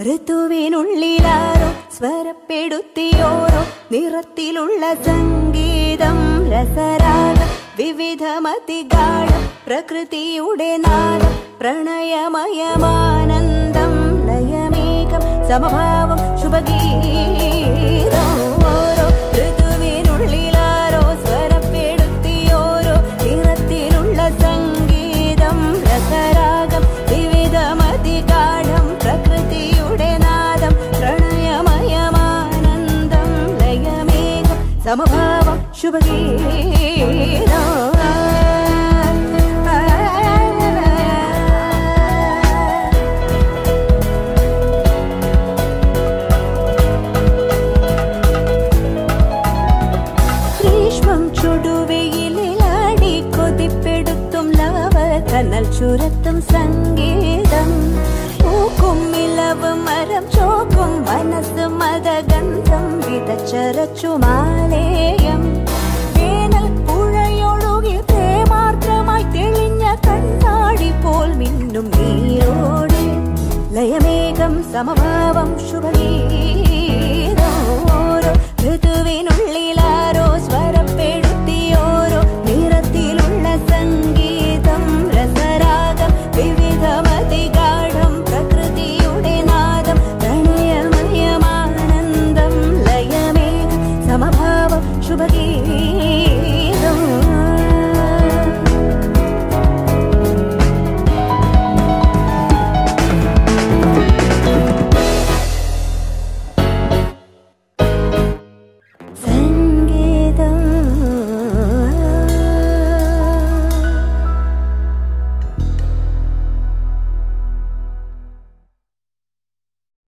ഋതുവിനുള്ളിലാരോ സ്വരപ്പെടുത്തിയോരോ നിറത്തിലുള്ള സംഗീതം രസരാഗം വിവിധമതിഗാഠം പ്രകൃതിയുടെ നാദം പ്രണയമയമാനന്ദം ലയമേകം സമഭാവം ശുഭഗീതം ഓരോ ഋതുവിനുള്ളിലാരോ സ്വരപ്പെടുത്തിയോരോ നിറത്തിലുള്ള സംഗീതം രസരാഗം വിവിധമതിഗാഠം പ്രകൃതിയുടെ നാദം പ്രണയമയമാനന്ദം ലയമേകം സമഭാവം ശുഭഗീതം ചുടുവെയിലാടി കൊതിപ്പെടുത്തും ലാവകനൽ ചുരത്തും സംഗീതം പൂക്കും ഇലവ് മരം ചോക്കും മനസ്സ് മദഗന്ധം വിതച്ചരച്ചു മാലേയം വേനൽ പുഴയൊഴുകി പ്രേമാർദ്രമായി തെളിഞ്ഞ കണ്ണ